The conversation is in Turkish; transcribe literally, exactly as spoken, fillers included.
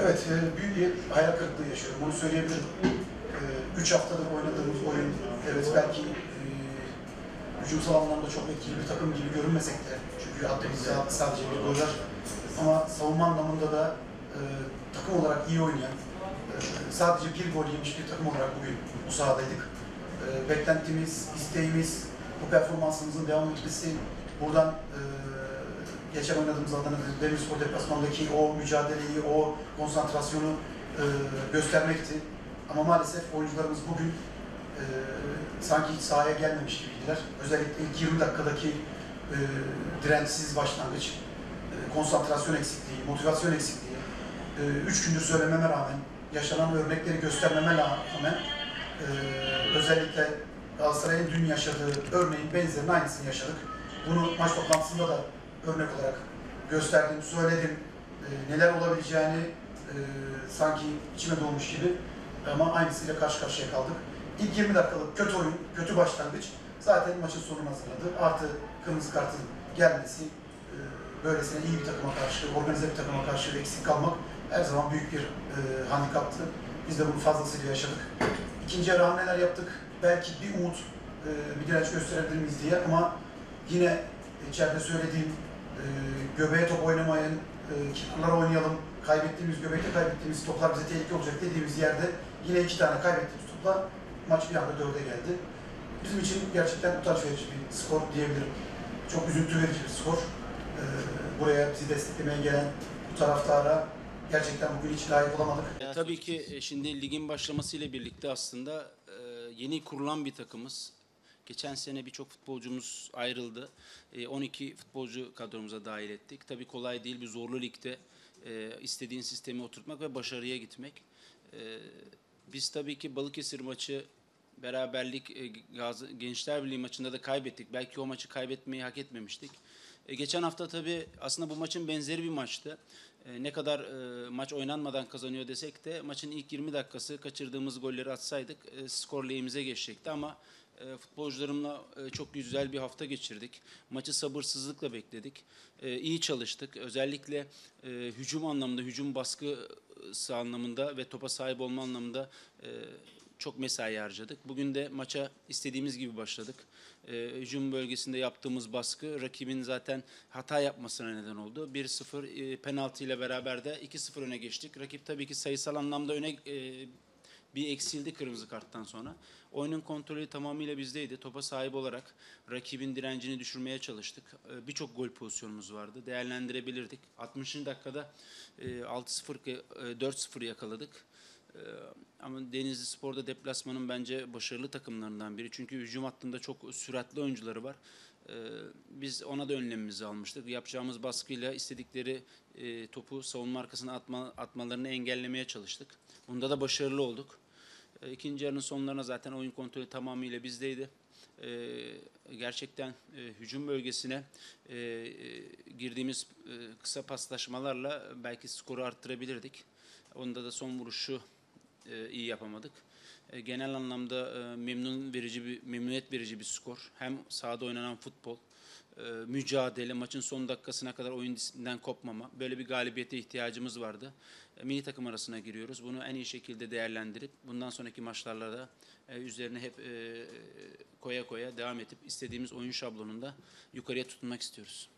Evet, e, büyük bir hayal kırıklığı yaşıyorum. Bunu söyleyebilirim. E, üç haftadır oynadığımız oyun, evet belki e, hücumsal anlamda çok etkili bir takım gibi görünmesek de, çünkü attığımız sadece bir gol var. Ama savunma anlamında da e, takım olarak iyi oynayan, e, sadece bir gol yemiş bir takım olarak bugün bu sahadaydık. E, beklentimiz, isteğimiz, bu performansımızın devam etmesi, buradan e, geçen oynadığımız Adana Demirspor deplasmandaki o mücadeleyi, o konsantrasyonu e, göstermekti. Ama maalesef oyuncularımız bugün e, sanki hiç sahaya gelmemiş gibiydiler. Özellikle ilk yirmi dakikadaki e, dirençsiz başlangıç, e, konsantrasyon eksikliği, motivasyon eksikliği, e, üç gündür söylememe rağmen, yaşanan örnekleri göstermeme rağmen e, özellikle Galatasaray'ın dün yaşadığı örneğin benzerini aynısını yaşadık. Bunu maç toplantısında da örnek olarak gösterdim, söyledim. E, neler olabileceğini e, sanki içime doğmuş gibi ama aynısıyla karşı karşıya kaldık. İlk yirmi dakikalık kötü oyun, kötü başlangıç zaten maçın sonunu hazırladı. Artı kırmızı kartın gelmesi, e, böylesine iyi bir takıma karşı, organize bir takıma karşı eksik kalmak her zaman büyük bir e, handikaptı. Biz de bunu fazlasıyla yaşadık. İkinci yarı hamleler yaptık. Belki bir umut, e, bir direnç gösterebilir miyiz diye ama yine içeride söylediğim e, göbeğe top oynamayın, e, kenarlara oynayalım, kaybettiğimiz, göbekte kaybettiğimiz toplar bize tehlike olacak dediğimiz yerde yine iki tane kaybettiğimiz topla maç bir anda dörde geldi. Bizim için gerçekten utanç verici bir skor diyebilirim. Çok üzüntü verici bir skor. E, buraya bizi desteklemeye gelen bu taraftara gerçekten bugün hiç layık olamadık. E, tabii ki e, şimdi ligin başlamasıyla birlikte aslında e, yeni kurulan bir takımız. Geçen sene birçok futbolcumuz ayrıldı. E, on iki futbolcu kadromuza dahil ettik. Tabii kolay değil, bir zorlu ligde e, istediğin sistemi oturtmak ve başarıya gitmek. E, biz tabii ki Balıkesir maçı, beraberlik, e, Gazi, Gençler Birliği maçında da kaybettik. Belki o maçı kaybetmeyi hak etmemiştik. E, geçen hafta tabii aslında bu maçın benzeri bir maçtı. E, ne kadar e, maç oynanmadan kazanıyor desek de maçın ilk yirmi dakikası kaçırdığımız golleri atsaydık e, skor lehimize geçecekti ama e, futbolcularımla e, çok güzel bir hafta geçirdik. Maçı sabırsızlıkla bekledik. E, iyi çalıştık. Özellikle e, hücum anlamında, hücum baskısı anlamında ve topa sahip olma anlamında e, çok mesai harcadık. Bugün de maça istediğimiz gibi başladık. E, hücum bölgesinde yaptığımız baskı rakibin zaten hata yapmasına neden oldu. bir sıfır e, penaltı ile beraber de iki sıfır öne geçtik. Rakip tabii ki sayısal anlamda öne e, bir eksildi kırmızı karttan sonra. Oyunun kontrolü tamamıyla bizdeydi. Topa sahip olarak rakibin direncini düşürmeye çalıştık. E, Birçok gol pozisyonumuz vardı. Değerlendirebilirdik. altmışıncı dakikada e, altı sıfır, e, dört sıfır yakaladık. Ee, Ama Denizli Spor'da deplasmanın bence başarılı takımlarından biri. Çünkü hücum hattında çok süratli oyuncuları var. Ee, Biz ona da önlemimizi almıştık. Yapacağımız baskıyla istedikleri e, topu savunma arkasına atma, atmalarını engellemeye çalıştık. Bunda da başarılı olduk. Ee, İkinci yarının sonlarına zaten oyun kontrolü tamamıyla bizdeydi. Ee, gerçekten e, hücum bölgesine e, e, girdiğimiz e, kısa paslaşmalarla belki skoru arttırabilirdik. Onda da son vuruşu e, iyi yapamadık. E, genel anlamda e, memnun verici bir memnuniyet verici bir skor. Hem sahada oynanan futbol, e, mücadele, maçın son dakikasına kadar oyun disiplinden kopmama. Böyle bir galibiyete ihtiyacımız vardı. E, milli takım arasına giriyoruz. Bunu en iyi şekilde değerlendirip bundan sonraki maçlarda da e, üzerine hep e, koya koya devam edip istediğimiz oyun şablonunda yukarıya tutunmak istiyoruz.